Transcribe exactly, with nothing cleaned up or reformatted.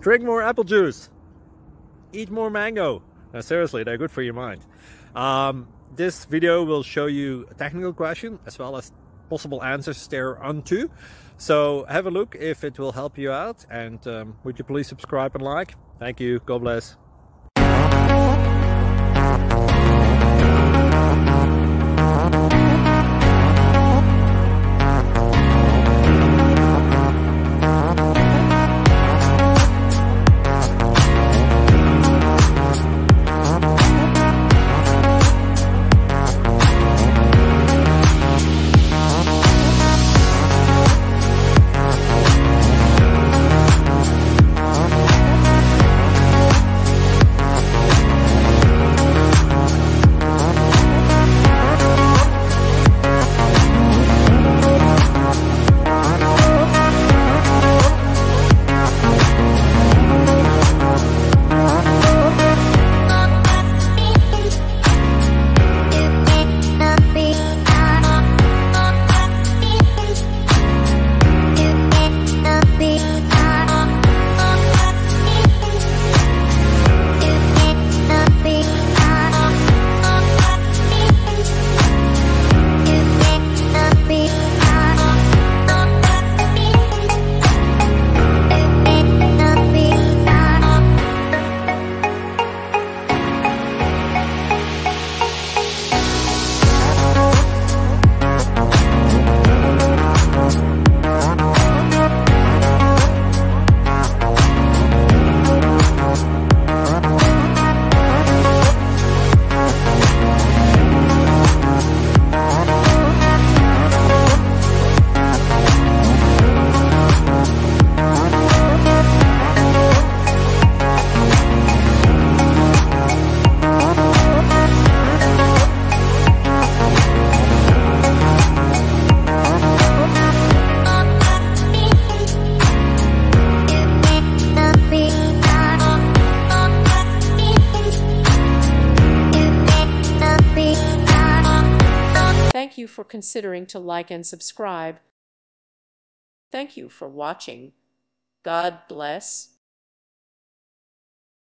Drink more apple juice. Eat more mango. Now, seriously, they're good for your mind. Um, this video will show you a technical question as well as possible answers thereunto. So have a look if it will help you out. And um, would you please subscribe and like? Thank you. God bless. Thank you for considering to like and subscribe. Thank you for watching. God bless.